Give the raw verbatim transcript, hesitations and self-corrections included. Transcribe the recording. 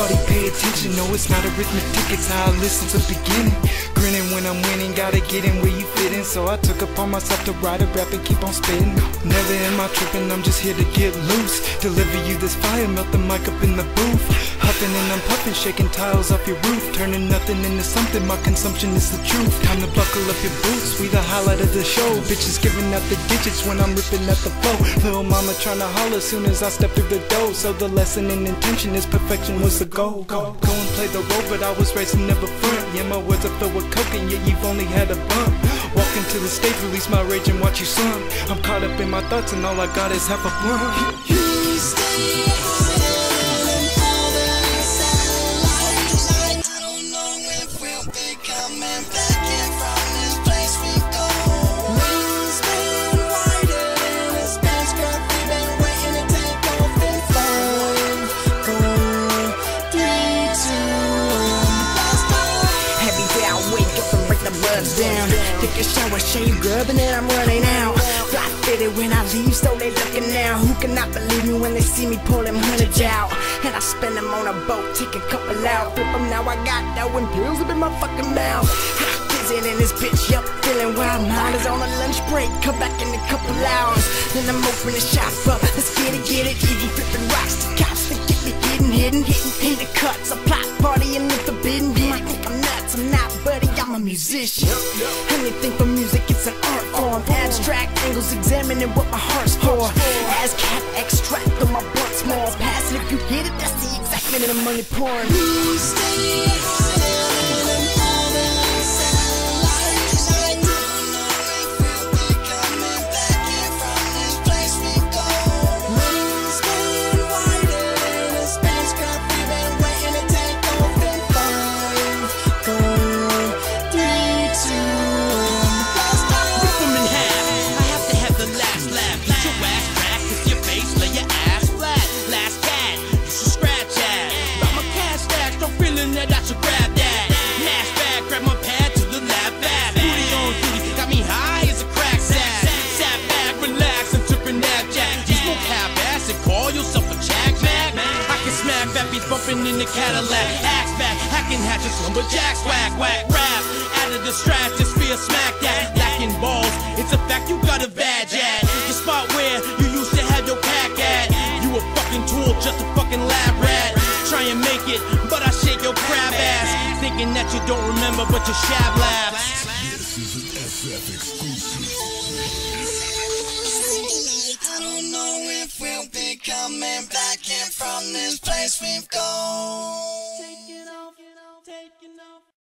Everybody pay attention, no it's not arithmetic, it's how I listen to beginning. Grinning when I'm winning, gotta get in where you fit in. So I took upon myself to write a rap and keep on spitting. Never am I tripping, I'm just here to get loose. Deliver you this fire, melt the mic up in the booth. Huffing and I'm puffing, shaking tiles off your roof. Turning nothing into something, my consumption is the truth. Time to buckle up your boots, we the highlight of the show. Bitches giving out the digits when I'm ripping at the flow. Little mama tryna holler soon as I step through the door. So the lesson and intention is perfection was the goal. Go, go and play the role, but I was racing never front. Yeah, my words are filled with coke and yet you've only had a bump. Walk into the stage, release my rage and watch you slump. I'm caught up in my thoughts and all I got is half a blunt. You stay down, take a shower, shave, grub, and then I'm running out. Fly fitted when I leave, so they looking now. Who cannot believe me when they see me pull them hundreds out? And I spend them on a boat, take a couple out. Flip them now, I got dough and pills up in my fucking mouth. Hot fizzing in this bitch, yup, feeling wild. Mine is on a lunch break, come back in a couple hours. Then I'm opening shop up, let's get it, get it. Easy flipping rocks, the cops that get me hidden, hidden, hitting, hitting the cuts. A plot party in the forbidden. You might think I'm nuts, I'm not, buddy, I'm a musician. Anything for music, it's an art form. Abstract angles, examining what my heart's for. As cat extract on my blunt small. Pass it if you hit it, that's the exact minute of money pouring. You stay higher than all the satellites. I don't know if we'll be coming back in from this place we go. Moon's going wider than a spacecraft. We've been waiting to take off in five, four, three, two. Bumping in the Cadillac, axe back, hacking hatches, lumberjacks, whack, whack, rap. Out of the stratosphere, smack that, lacking balls. It's a fact you got a vag at. The spot where you used to have your pack at. You a fucking tool, just a fucking lab rat. Try and make it, but I shake your crab ass. Thinking that you don't remember, but you shab labs. This is an S F exclusive. I don't know if we'll be coming back in from this place we've gone.